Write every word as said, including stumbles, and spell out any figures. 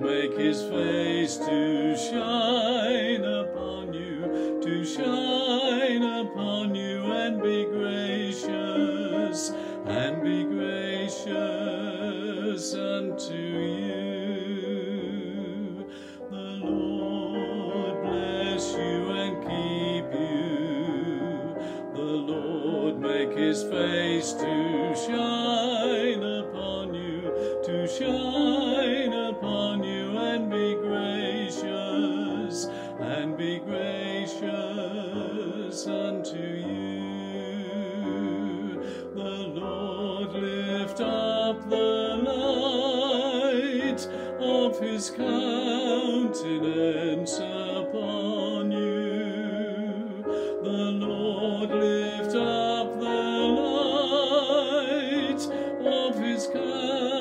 make his face to shine upon you, to shine upon you, and be gracious, and be gracious unto you. The Lord bless you and keep you. The Lord make his face to shine upon you, to shine upon you, and be gracious, and be gracious unto you. The Lord lift up the light of his countenance upon you. The Lord lift up the light of his countenance